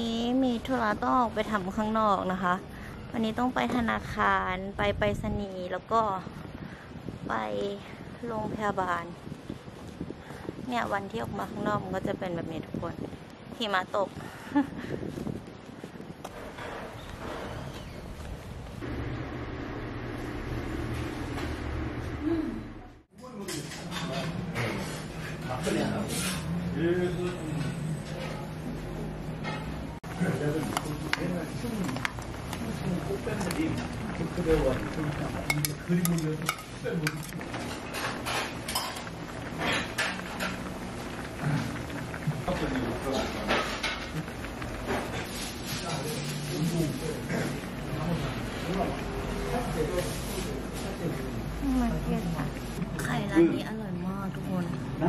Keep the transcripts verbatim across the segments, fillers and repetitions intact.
นี้มีธุระต้องออกไปทำข้างนอกนะคะ วันนี้ต้องไปธนาคารไปไปรษณีย์แล้วก็ไปโรงพยาบาลเนี่ยวันที่ออกมาข้างนอกมันก็จะเป็นแบบนี้ทุกคนหิมะตก มันเผ็ดอ่ะไข่ร้านนี้อร่อยมากทุกคน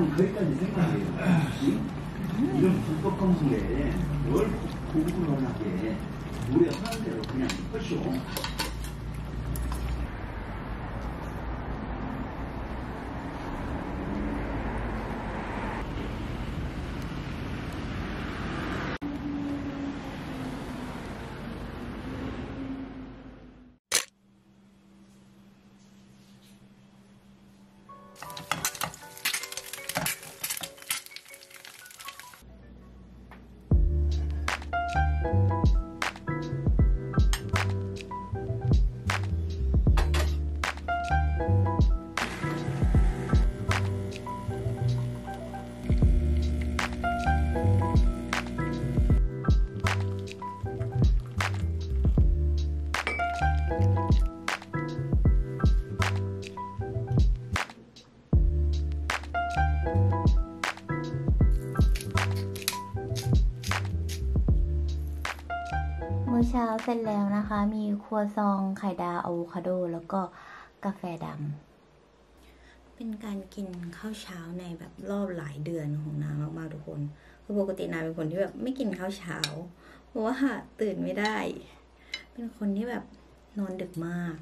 มื้อเช้าเสร็จแล้วนะคะมีครัวซองไข่ดาวอะโวคาโดแล้วก็กาแฟดำเป็นการกินข้าวเช้าในแบบรอบหลายเดือนของน้ามากๆทุกคนคือปกติน้าเป็นคนที่แบบไม่กินข้าวเช้าเพราะว่าตื่นไม่ได้เป็นคนที่แบบนอนดึกมาก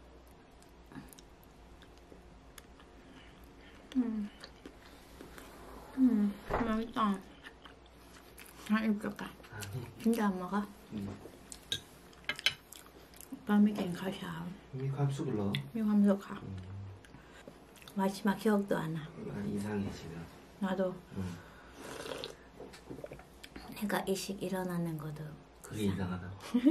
อืมอืมน้ำไม่ต้องให้อิ่มกับกันกินดำเหรอคะป้าไม่กินข้าวเช้ามีความสุขเหรอมีความสุขค่ะ마지막 기억도 안 나. 이상해 지금. 나도. 응. 내가 일찍 일어나는 것도. 그게 이상하다고.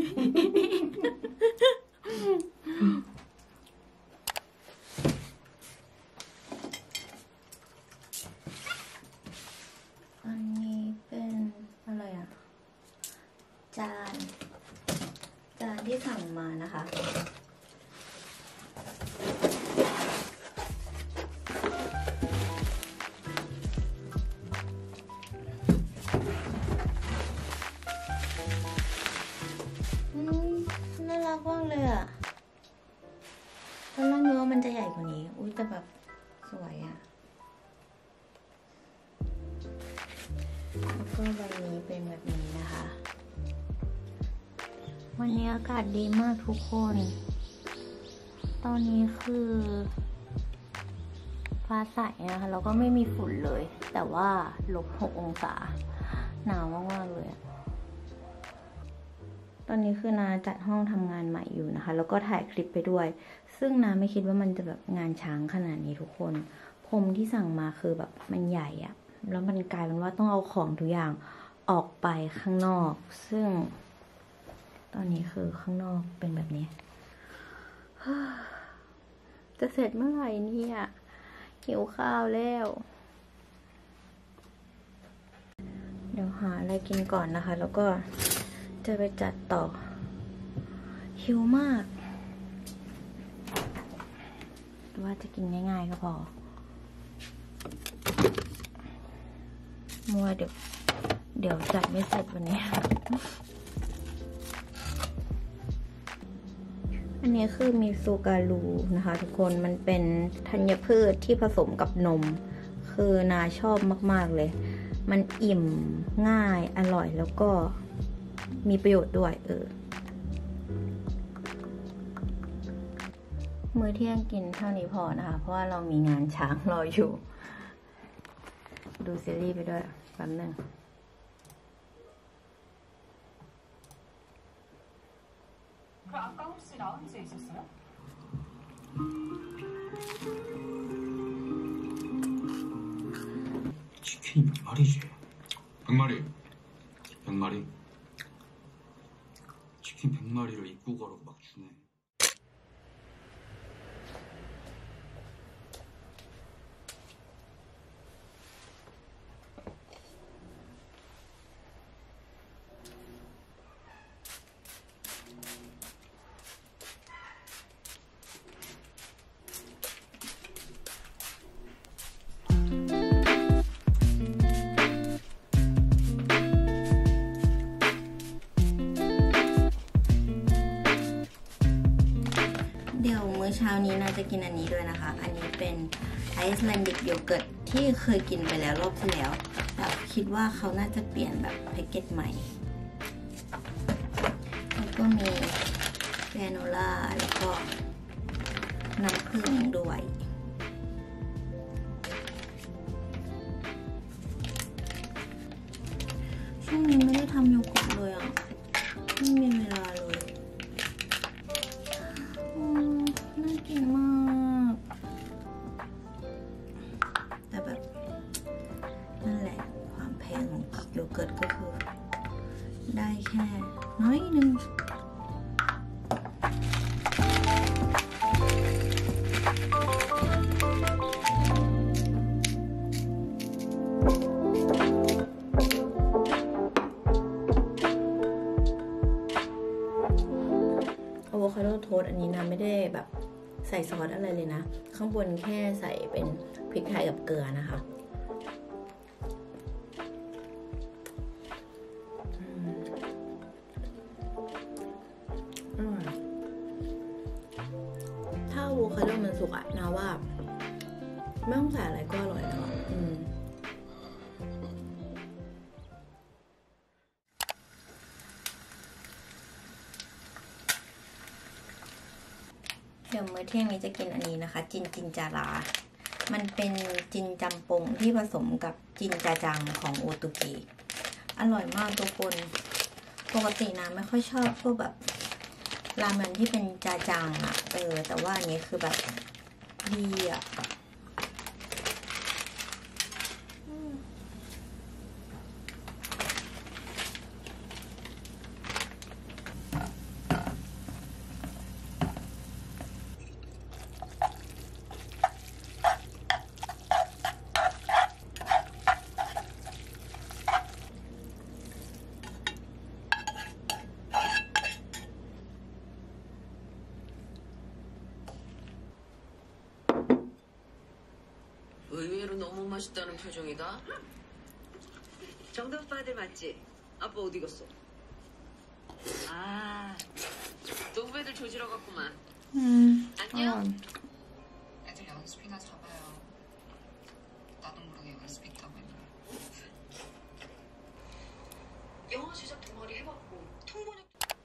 아니, 뺀อะไรอ่ะ จาน จานที่สั่งมานะคะน่ารักมากเลยอ่ะตอนแรกนึกว่ามันจะใหญ่กว่านี้อุ้ยแต่แบบสวยอ่ะแล้วก็ใบนี้เป็นแบบนี้นะคะวันนี้อากาศดีมากทุกคนตอนนี้คือฟ้าใสนะคะแล้วก็ไม่มีฝุ่นเลยแต่ว่าลบหกองศาหนาวมากๆเลยตอนนี้คือนาจัดห้องทำงานใหม่อยู่นะคะแล้วก็ถ่ายคลิปไปด้วยซึ่งนาไม่คิดว่ามันจะแบบงานช้างขนาดนี้ทุกคนพรมที่สั่งมาคือแบบมันใหญ่อะแล้วมันกลายเป็นว่าต้องเอาของทุกอย่างออกไปข้างนอกซึ่งตอนนี้คือข้างนอกเป็นแบบนี้จะเสร็จเมื่อไหร่เนี่ยหิวข้าวแล้วเดี๋ยวหาอะไรกินก่อนนะคะแล้วก็จะไปจัดต่อหิวมากว่าจะกินง่ายๆก็พอมัวเดี๋ยวเดี๋ยวจัดไม่เสร็จวันนี้อันนี้คือมิซูการูนะคะทุกคนมันเป็นธัญพืชที่ผสมกับนมคือนาชอบมากๆเลยมันอิ่มง่ายอร่อยแล้วก็มีประโยชน์ด้วยเออมื้อเที่ยงกินเท่านี้พอนะคะเพราะว่าเรามีงานช้างรออยู่ดูซีรีส์ไปด้วยแป๊บนึง 그 아까 혹시 라운지에 있었어요? 치킨이 몇 마리지? 백 마리. 백 마리. 치킨 백 마리를 입고 가라고 막 주네. เดี๋ยวมื้อเช้านี้น่าจะกินอันนี้ด้วยนะคะ อันนี้เป็นไอซ์แลนดิกโยเกิร์ตที่เคยกินไปแล้วรอบที่แล้วแต่คิดว่าเขาน่าจะเปลี่ยนแบบแพ็กเกจใหม่แล้วก็มีแกรโนล่าแล้วก็น้ำผึ้งด้วยช่วงนี้ไม่ได้ทำโยเกิร์ตเลยอ่ะไม่มีเวลาเลยน่ากินมากแต่แบบนั่นแหละความแพงของโยเกิร์ตก็คือได้แค่น้อยนึงอะโวคาโดโทสต์อันนี้นะไม่ได้แบบใส่ซอสอะไรเลยนะข้างบนแค่ใส่เป็นพริกไทยกับเกลือนะคะอร่อยถ้าอะโวคาโดมันสุกอะนะว่าไม่ต้องใส่อะไรก็อร่อยแล้วอืมเดี๋ยวมื้อเที่ยงนี้จะกินอันนี้นะคะจินจินจารา มันเป็นจินจำปงที่ผสมกับจินจาจังของโอตุกิอร่อยมากทุกคนปกตินะไม่ค่อยชอบพวกแบบราเมนที่เป็นจาจังอะเออแต่ว่าอันนี้คือแบบดีอะ 의외로너무맛있다는 표정이다. 정답 오빠 아들 맞지? 아빠 어디 갔어? 아, 또 후배들 조지러 갔구만. 음, 안녕? 어. 애들 연습이나 잡아요. 나도 모르게 연습 있다고 했나. 영어 제작 동아리 해봤고 통번역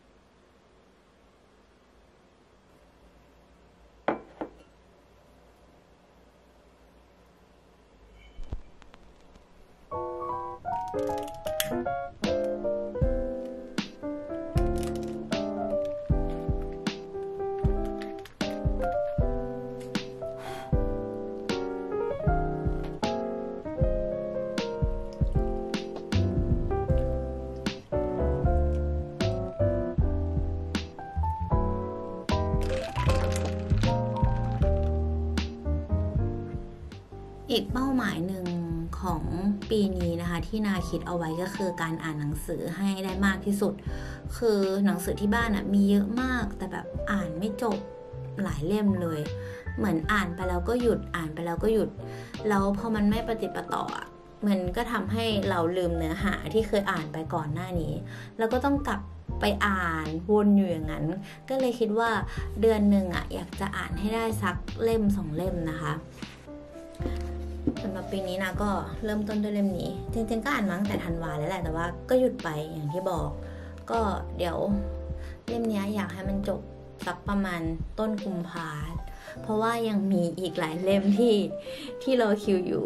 อีกเป้าหมายหนึ่งของปีนี้นะคะที่นาคิดเอาไว้ก็คือการอ่านหนังสือให้ได้มากที่สุดคือหนังสือที่บ้านอ่ะมีเยอะมากแต่แบบอ่านไม่จบหลายเล่มเลยเหมือนอ่านไปแล้วก็หยุดอ่านไปแล้วก็หยุดแล้วพอมันไม่ประติดประต่อมันก็ทำให้เราลืมเนื้อหาที่เคยอ่านไปก่อนหน้านี้แล้วก็ต้องกลับไปอ่านวนอยู่อย่างนั้นก็เลยคิดว่าเดือนหนึ่งอ่ะอยากจะอ่านให้ได้สักเล่มสองเล่มนะคะสำหรับปีนี้นะก็เริ่มต้นด้วยเล่มนี้จริงๆก็อ่านมาตั้งแต่ธันวาแล้วแหละแต่ว่าก็หยุดไปอย่างที่บอกก็เดี๋ยวเล่มนี้อยากให้มันจบสักประมาณต้นกุมภาพันธ์เพราะว่ายังมีอีกหลายเล่มที่ที่รอคิวอยู่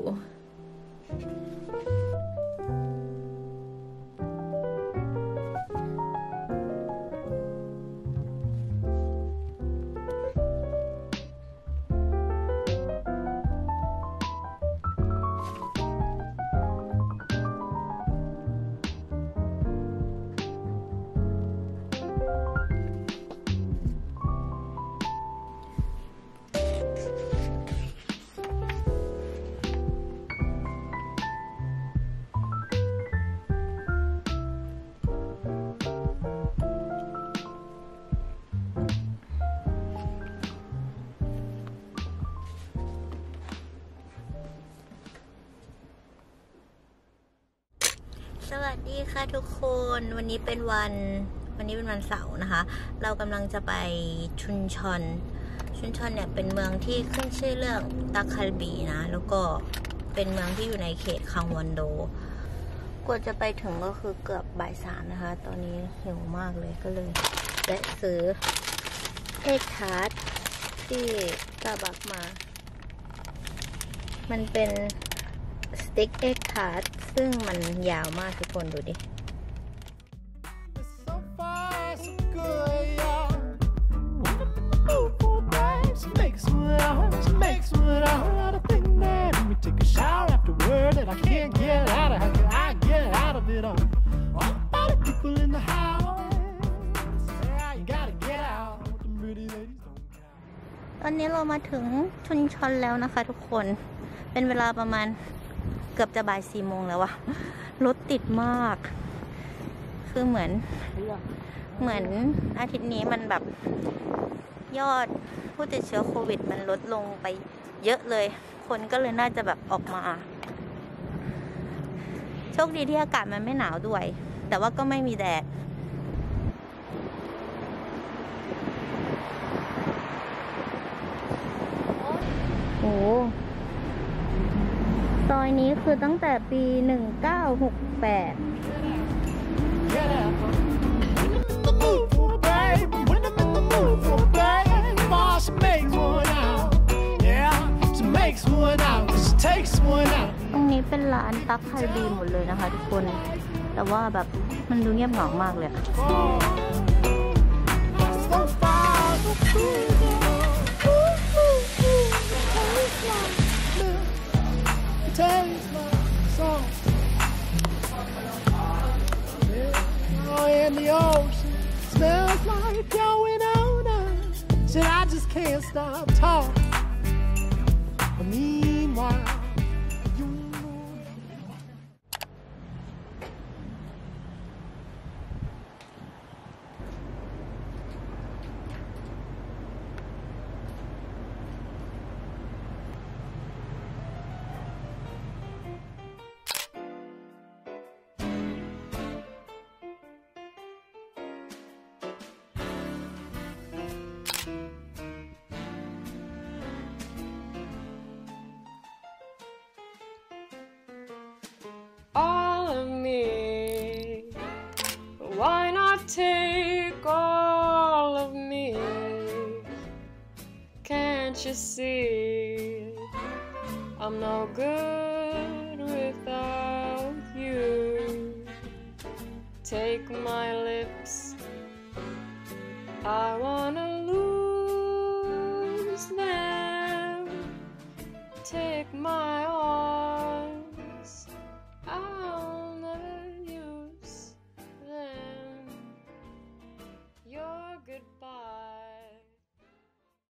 ค่ะทุกคน วันนี้เป็นวันวันนี้เป็นวันเสาร์นะคะ เรากำลังจะไปชุนชอนชุนชอนเนี่ยเป็นเมืองที่ขึ้นชื่อเรื่องตาคาลบีนะแล้วก็เป็นเมืองที่อยู่ในเขตคังวอนโดกว่าจะไปถึงก็คือเกือบบ่ายสามนะคะตอนนี้หิวมากเลยก็เลยแวะซื้อเอ็กทาร์ตที่สตาร์บัคมามันเป็นสติ๊กเอ็กทาร์ตซึ่งมันยาวมากทุกคนดูดิตอนนี้เรามาถึงชุนชอนแล้วนะคะทุกคนเป็นเวลาประมาณเกือบจะบ่ายสี่โมงแล้วอะรถติดมากคือเหมือนเหมือนอาทิตย์นี้มันแบบยอดผู้ติดเชื้อโควิดมันลดลงไปเยอะเลยคนก็เลยน่าจะแบบออกมาโชคดีที่อากาศมันไม่หนาวด้วยแต่ว่าก็ไม่มีแดดโอ้ซอยนี้คือตั้งแต่ปีหนึ่งเก้าหกแปดตรงนี้เป็นร้านตั๊กไฮบีหมดเลยนะคะทุกคนแต่ว่าแบบมันดูเงียบเหงามากเลย And the ocean smells like going on. Said I just can't stop talking. But meanwhile, you know. All of me, why not take all of me? Can't you see I'm no good without you? Take my lips, I wanna lose them. Take my arms,